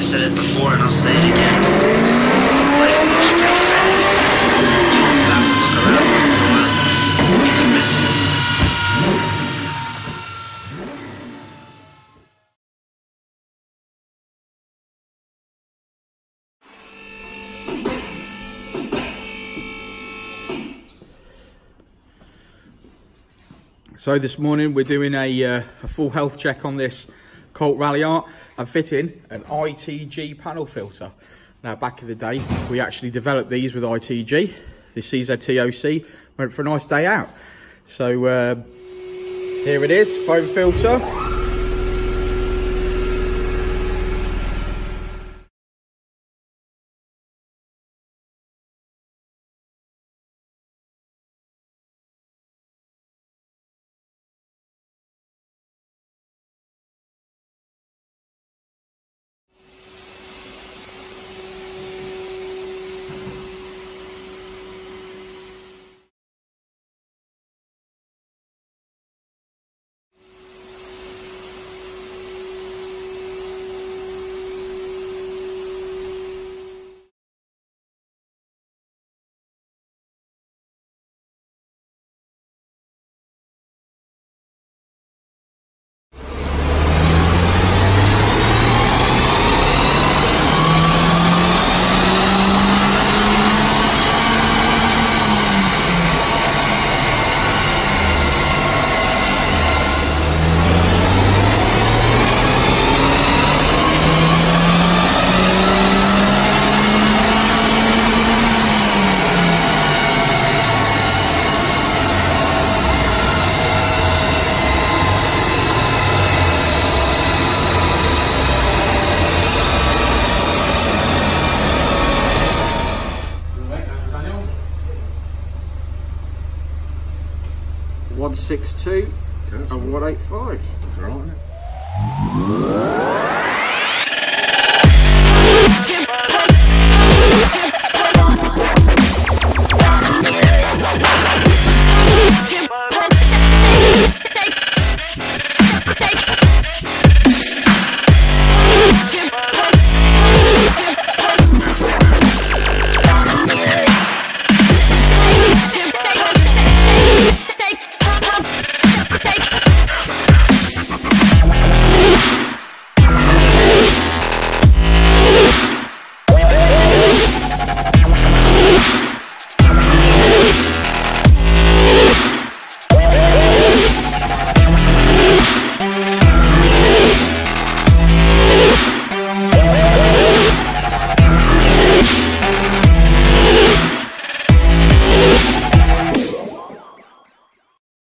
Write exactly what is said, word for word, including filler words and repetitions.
said it before and I'll say it again. Life moves pretty fast. You also have to look around once in a while. You can miss it. So this morning we're doing a, uh, a full health check on this Colt Ralliart and fitting an I T G panel filter. Now back in the day we actually developed these with I T G. The C Z T O C went for a nice day out. So uh, here it is, foam filter. one six two and one eight five. That's all right, isn't it?